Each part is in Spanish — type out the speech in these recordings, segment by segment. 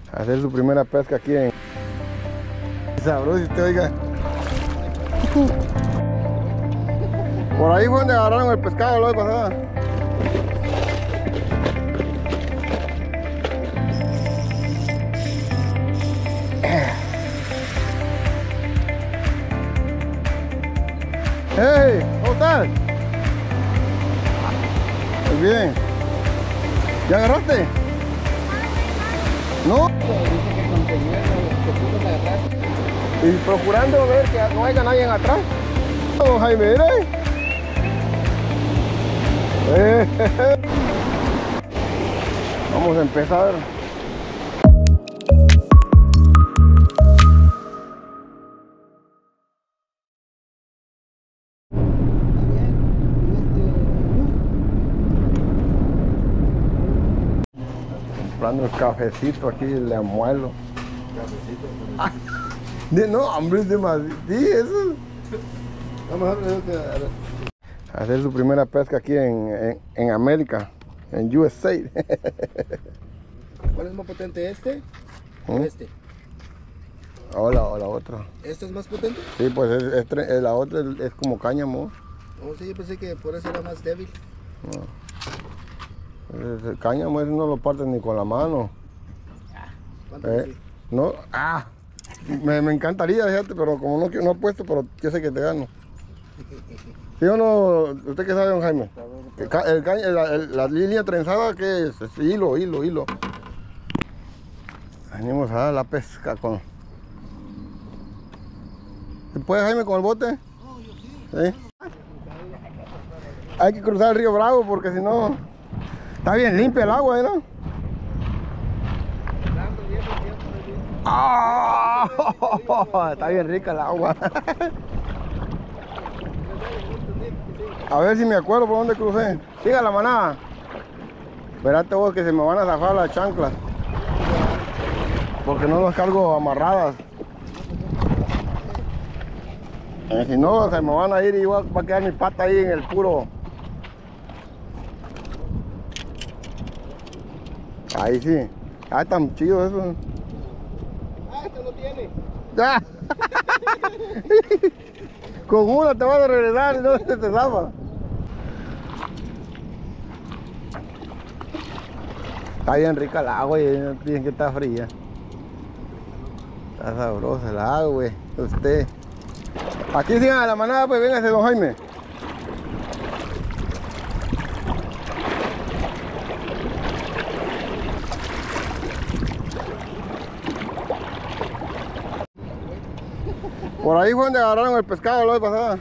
hacer su primera pesca aquí en sabroso, usted oiga. Por ahí fue donde agarraron el pescado la vez pasada. Hey, ¿cómo estás? Muy bien. ¿Ya agarraste? ¿No? Y procurando ver que no haya nadie atrás. Don Jaime, vamos a empezar. Comprando el cafecito aquí, le amuelo. ¿Cafecito? No, hombre, es demasiado. Sí, eso. Vamos a hacer su primera pesca aquí en América, en USA. ¿Cuál es más potente, este o este? O la otra. ¿Este es más potente? Sí, pues la otra es como cáñamo. Oh, sí, yo pensé que por eso era más débil. No. El cáñamo ese no lo partes ni con la mano. ¿Cuánto no, me encantaría, fíjate, pero como no he puesto, pero yo sé que te gano. ¿Sí o no? ¿Usted qué sabe, don Jaime? La línea trenzada, ¿qué es? Es hilo. Venimos a dar la pesca con... ¿Se puede, Jaime, con el bote? No, yo sí. ¿Sí? Hay que cruzar el río Bravo porque si no... Está bien limpia el agua, ¿no? ¡Oh! Está bien rica el agua. A ver si me acuerdo por dónde crucé. Siga la manada. Espérate vos que se me van a zafar las chanclas. Porque no las cargo amarradas. Si no, se me van a ir y va a quedar mi pata ahí en el puro. Ahí sí. Ah, tan chido eso. Este no tiene. Ya. Con una te vas a regresar y no te zafa. Está bien rica el agua y dicen que está fría. Está sabrosa el agua, güey. Usted. Aquí sigan a la manada, pues véngase, don Jaime. Por ahí fue donde agarraron el pescado la vez pasada.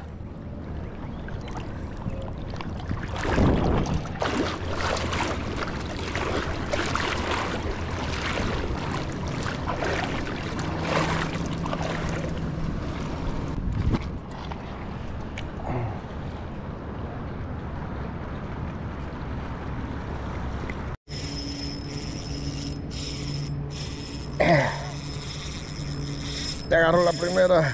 Te agarró la primera.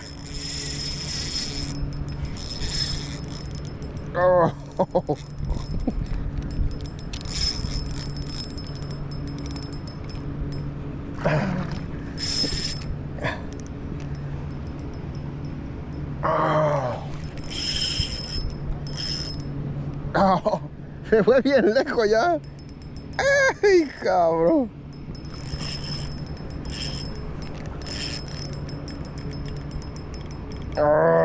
Oh. Oh. Se fue bien lejos ya. Ay, cabrón. Oh.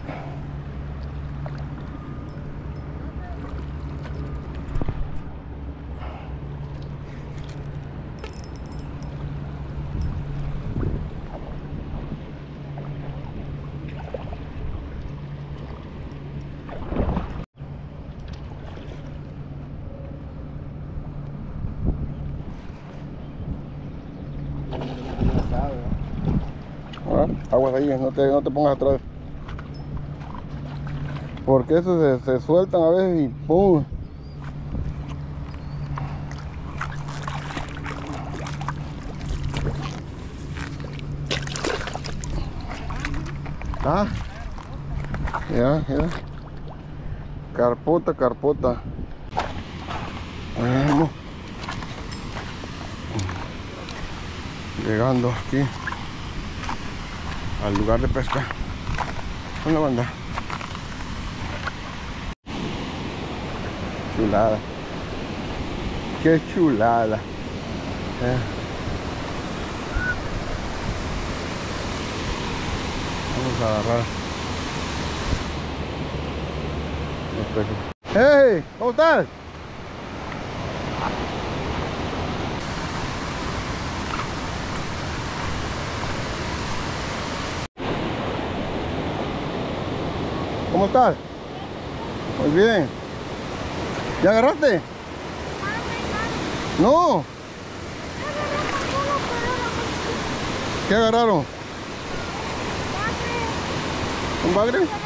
Aguas ahí, no te pongas atrás. Porque esos se sueltan a veces y ¡pum! Ah, ya. Carpota. Vamos. Llegando aquí al lugar de pesca. Una banda. Chulada. Qué chulada. Vamos a agarrar los peces. ¡Hey! ¿Cómo estás? ¿Cómo estás? Muy bien. ¿Ya agarraste? No. ¿Qué agarraron? ¿Un bagre? Los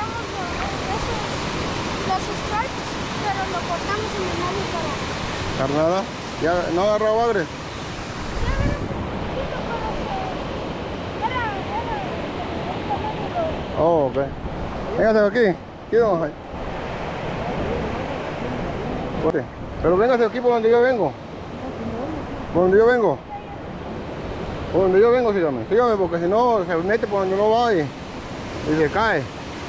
stripes, pero lo cortamos en el medio para... ¿Carnada? ¿Ya no ha agarrado bagre? Oh, ok. Véngase aquí. Aquí vamos ahí. Pero véngase aquí por donde yo vengo. Por donde yo vengo. Por donde yo vengo, sígame. Sígame porque si no se mete por donde no va y se cae.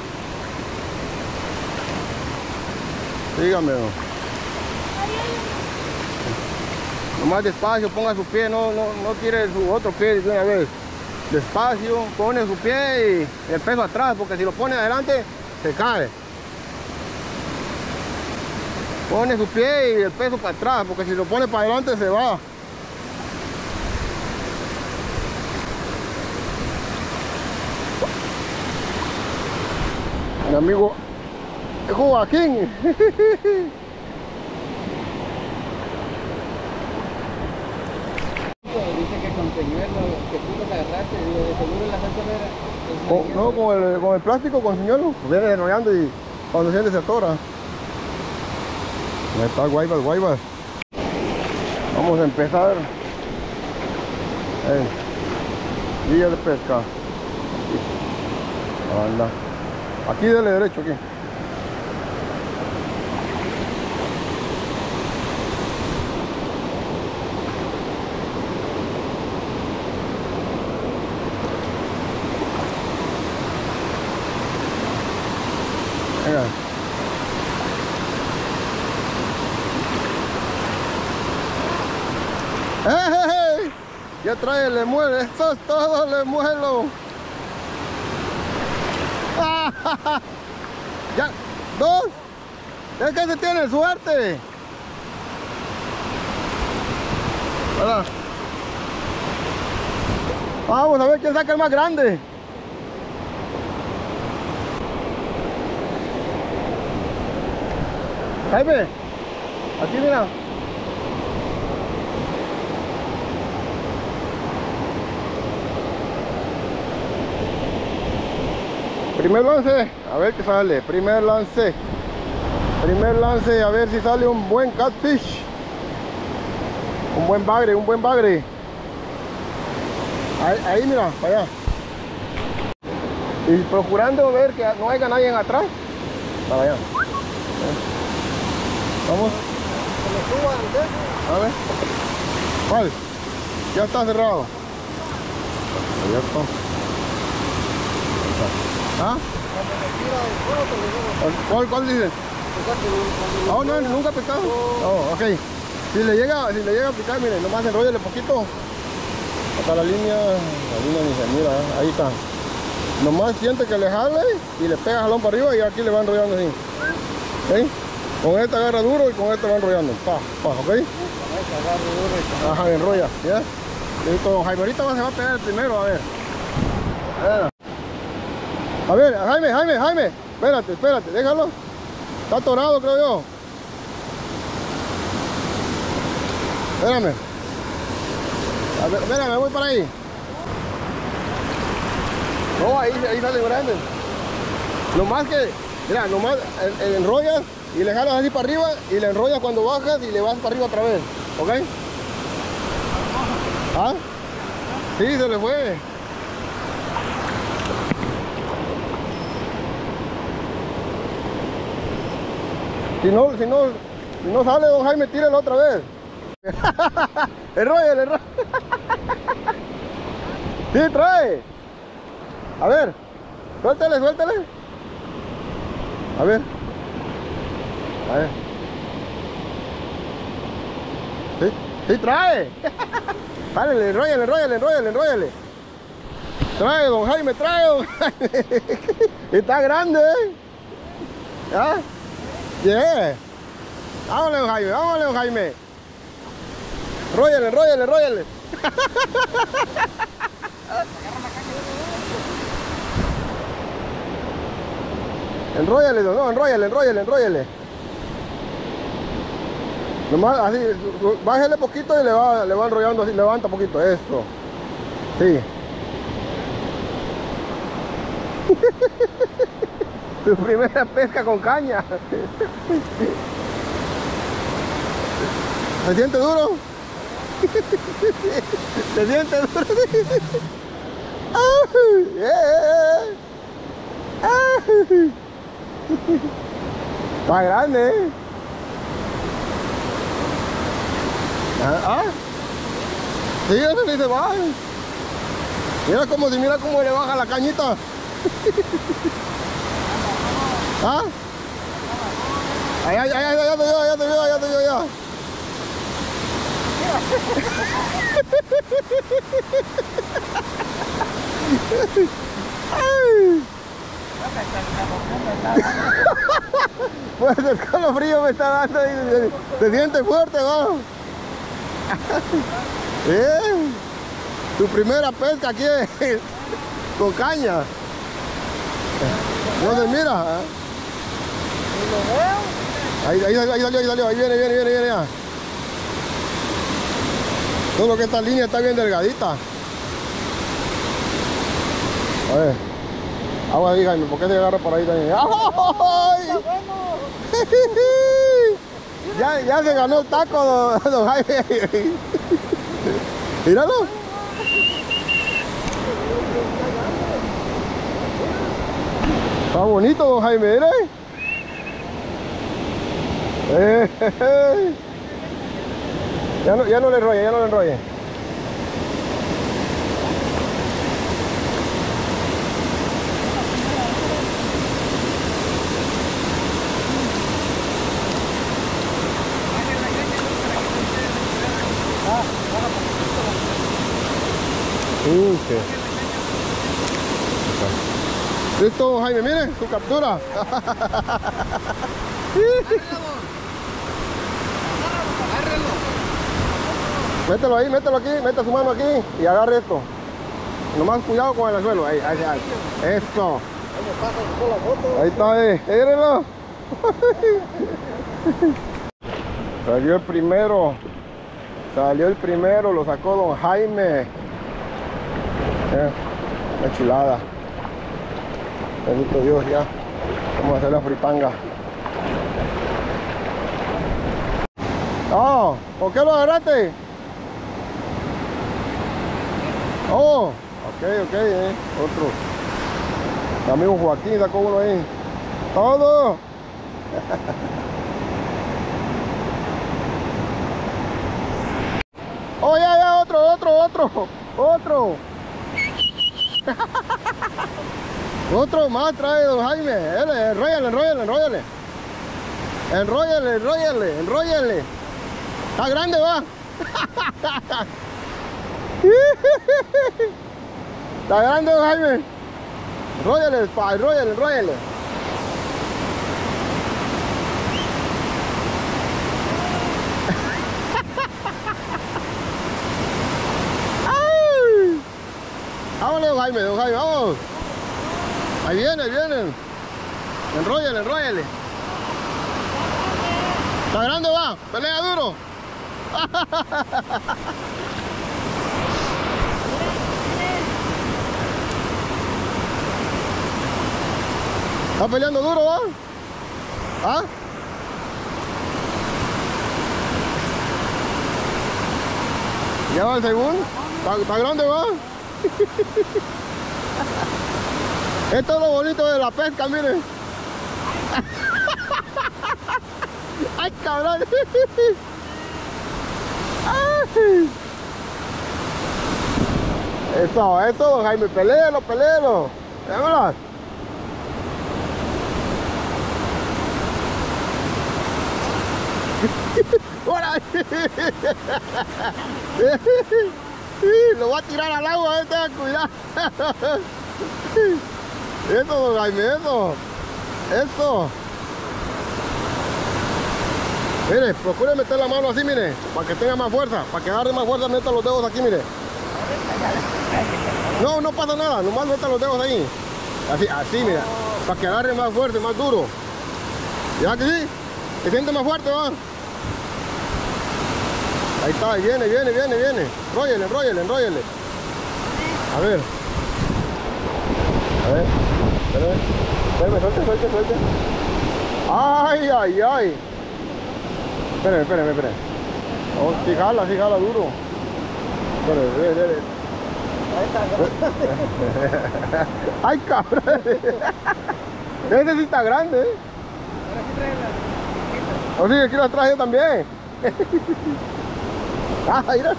Sígame. Nomás despacio, ponga su pie, no tire su otro pie de una vez. Despacio, pone su pie y el peso atrás, porque si lo pone adelante, se cae. Pone su pie y el peso para atrás, porque si lo pone para adelante, se va. Mi amigo Joaquín. Dice que con señuelo que tú los agarraste, digo, de seguro la gente era... No, con el plástico, con señuelo. Viene desarrollando y cuando siente se atora. Ahí está, guaybas. Vamos a empezar. Guía de pesca. Aquí. Anda. Aquí dale derecho, aquí. Venga. ¡Hey! Ya trae el lemuelo, esto es todo lemuelo. Ya, dos. Es que se tiene suerte. ¿Verdad? Vamos a ver quién saca el más grande. Jaime, aquí mira. Primer lance, a ver qué sale. Primer lance, a ver si sale un buen catfish. Un buen bagre. Ahí mira, para allá. Y procurando ver que no haya nadie atrás. Para allá. Vamos. A ver. ¿Cuál? Ya está cerrado. Ya está. ¿Ah? ¿Cuál dice? Oh, no, nunca ha picado. Oh, ok. Si le llega a picar, mire, nomás enróllale poquito. Hasta la línea ni se mira, ahí está. Nomás siente que le jale y le pega jalón para arriba y aquí le va enrollando así. ¿Sí? Con este agarra duro y con este va enrollando. Pa, ¿ok? Con este agarro duro y con Ajá, enrolla, ¿ya? Listo, don Jaime, ahorita se va a pegar el primero, a ver. A ver, Jaime, espérate, déjalo. Está atorado, creo yo. Espérame. A ver, espérame, voy para ahí. No, ahí sale grande. Nomás que, mira, nomás enrollas y le jalas así para arriba y le enrollas cuando bajas y le vas para arriba otra vez, ¿ok? ¿Ah? Sí, se le fue. Si no sale, don Jaime, tírelo otra vez. Enróllale. Sí, trae. A ver, suéltale. A ver. Sí, trae. Dale, enróllale. Trae, don Jaime. Está grande, ¿eh? ¿Ah? Yeah. Vámonos, don Jaime. Enróllale. Enróllale. Nomás así, bájale poquito y le va enrollando así, levanta poquito, esto. Sí. Tu primera pesca con caña. ¿Se siente duro? ¿Se siente duro? Está grande, ¿eh? ¿Ah? Sí, eso ni se va. Mira cómo le baja la cañita. ¿Ah? Ya te vio. Pues el escalofrío me está dando y se siente fuerte, ¿no? Bien. Tu primera pesca aquí con caña. No se mira. Ahí salió, ahí viene ya. Solo que esta línea está bien delgadita. A ver. Agua ahí, Jaime, ¿por qué se agarra por ahí también? ¡Ay! Ya se ganó el taco, don Jaime. Míralo. Está bonito, don Jaime, mire. Ya no le enrolle. Listo, Jaime, mire su captura. Mételo ahí, mételo aquí, mete su mano aquí y agarre esto. Nomás cuidado con el anzuelo. Ahí. Esto. Ahí está, mírenlo. Salió el primero, lo sacó don Jaime. Una chulada. Bendito Dios, ya. Vamos a hacer la fritanga. Oh, ¿por qué lo agarraste? Oh, ok, otro. Mi amigo Joaquín sacó uno ahí. Todo. Oh, ya, otro. Otro más trae don Jaime. Enróllale. Está grande, va. Está grande, don Jaime. Enróllale, pa, enróllale, enróllale. ¡Ay! Vámonos, don Jaime, vamos. Ahí vienen. Enróllale, enróllale. ¿Está grande va? Pelea duro. ¿Está peleando duro va? ¿Ah? ¿Ya va el segundo? ¿Está grande va? Esto es lo bonito de la pesca, miren. ¡Ay, cabrón! ¡Ay! Eso, don Jaime, peléelo. Vámonos. ¡Ahora! Lo voy a tirar al agua, tengan cuidado. Eso, don Jaime, eso. Mire, procure meter la mano así, mire, para que tenga más fuerza, para que agarre más fuerza, meta los dedos aquí, mire. No pasa nada, nomás meta los dedos ahí. Así, mira, para que agarre más fuerte, más duro. ¿Ya que sí? ¿Se siente más fuerte, va? Ahí está, ahí viene. Enróllele. A ver. Espérame, suelte. Ay. Espérame. Oh, sí jala duro. Espérame. Ay, cabrón. Ese sí está grande, O sí, aquí lo traje también. Mira.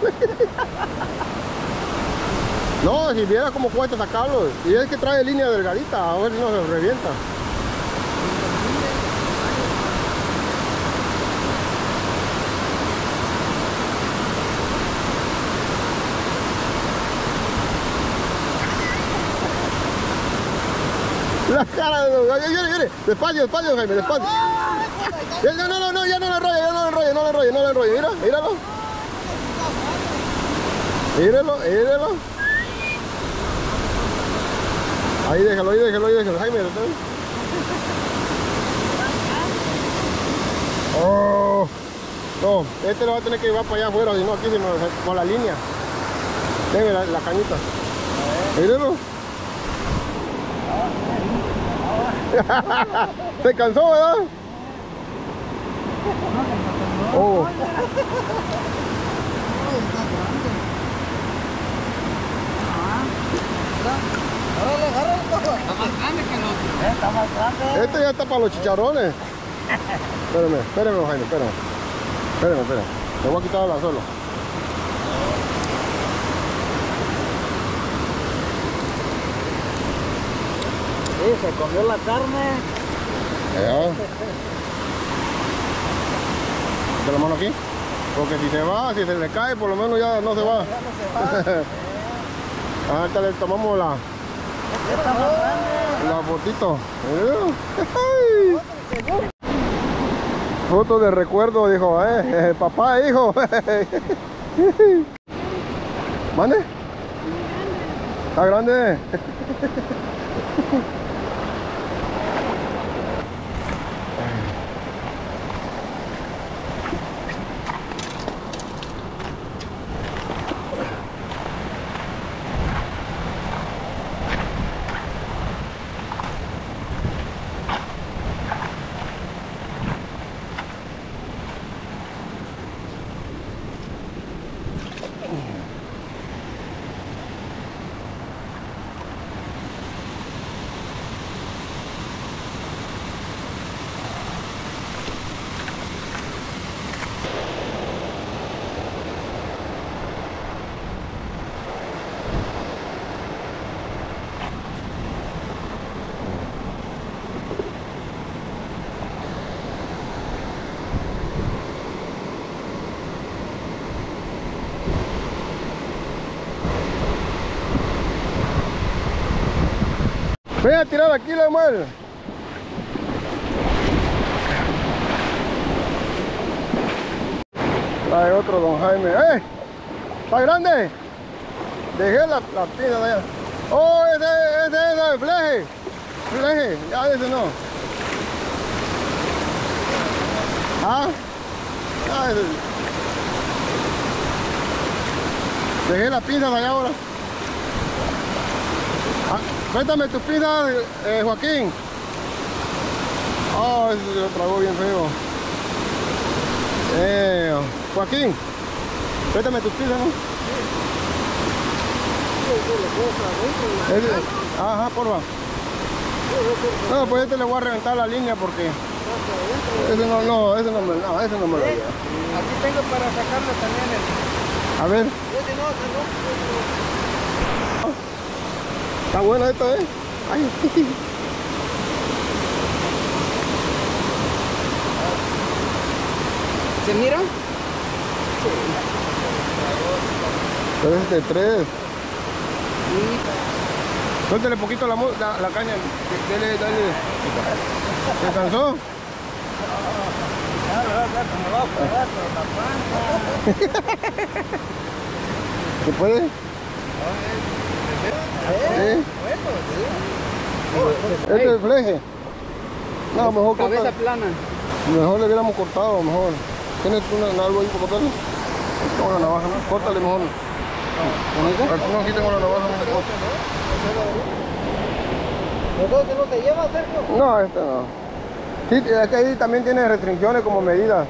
No, si viera cómo cuesta sacarlo. Y es que trae línea delgadita, a ver si no se revienta. La cara de los... Viene. Despacio, Jaime, despacio. No, ya no le enrolle. Míralo. Ahí déjalo, Jaime. Oh, no, este lo va a tener que llevar para allá afuera, si no aquí con la línea. Deme la cañita. Míralo. Se cansó, ¿verdad? Oh. Está más grande. Este ya está para los chicharrones. Espérame, Jaime, espérame. Le voy a quitar el anzuelo. Sí, se comió la carne. Ya. Mete la mano aquí. Porque si se le cae, por lo menos ya no se va. Ahorita le tomamos la fotito. Foto de recuerdo, dijo, papá e hijo. ¿Mande? ¿Está grande? Ven a tirar aquí, Lemuel. Trae otro don Jaime. ¡Eh! ¿Está grande? Dejé la pina de allá. ¡Oh, ese es el fleje! ¡Fleje! Ya ese no. ¿Ah? Ya ese. Dejé las pinzas allá ahora. Ah, préstame tus pinzas, Joaquín. Oh, ese se lo tragó bien feo. Joaquín, préstame tus pinzas, ¿no? Ajá, porfa. No, pues este le voy a reventar la línea porque ese no me lo Aquí tengo para sacarlo también. A ver. Ese no. Está bueno esto, ¿eh? Ay. ¿Se mira? Pero es de 3. Suéltale poquito la caña. Dale. ¿Se cansó? ¿Se puede? ¿Sí? Este es el fleje. No, mejor cabeza cortar. plana. Mejor le hubiéramos cortado, mejor. ¿Tienes algo ahí para cortarle? Tengo la navaja, ¿no? Córtale mejor. No, aquí tengo la navaja. ¿Entonces no se lleva, Sergio? No, este no. Sí, es que ahí también tiene restricciones como medidas.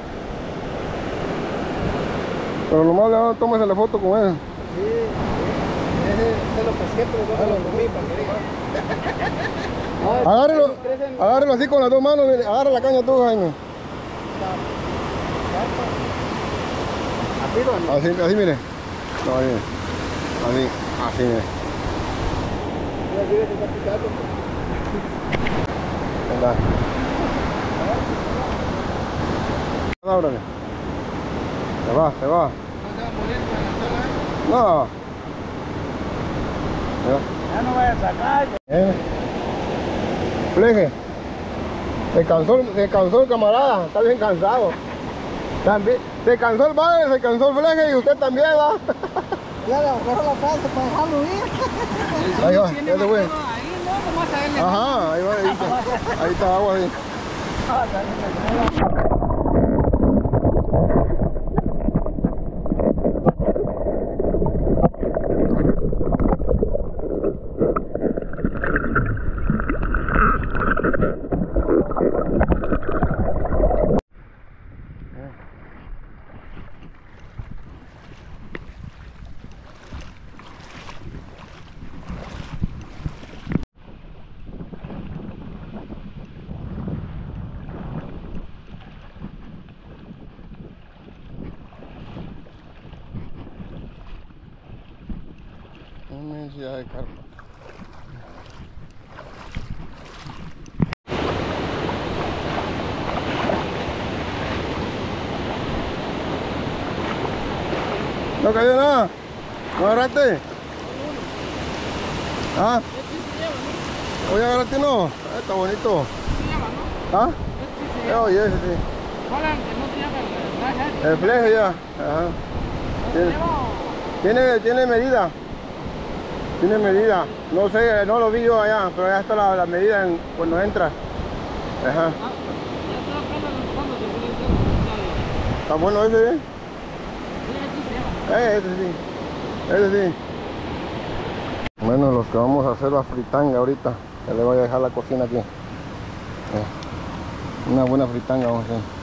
Pero nomás no tomes la foto con él. Sí, ese lo pesqué, pero no se lo comí para que diga. Agárrelo así con las dos manos, mire. Agarra la caña tú, Jaime. Así, mire. No, ahí, así, mire. Venga. Ábrale. Se va. No. Ya no vaya a sacar. Fleje. Se cansó el camarada, está bien cansado. También, se cansó el padre, se cansó el fleje y usted también, ¿va? Ya le agarró la frase para dejarlo ir. Ahí va, ya se fue. Ahí no, nomás a él. Ajá, ahí está agua ahí. Inmensidad de carpa. No cayó nada. ¿No agarraste? ¿Ah? Oye, agarraste no. Está bonito. ¿Ah? Oye, ese sí. El fleje ya. Ajá. Tiene medida. Tiene medida. No sé, no lo vi yo allá, pero ya está la medida cuando entra. Ajá. Está bueno ese, ¿eh? Ese sí. Ese sí. Bueno, los que vamos a hacer la fritanga ahorita. Ya le voy a dejar la cocina aquí. Una buena fritanga vamos a hacer.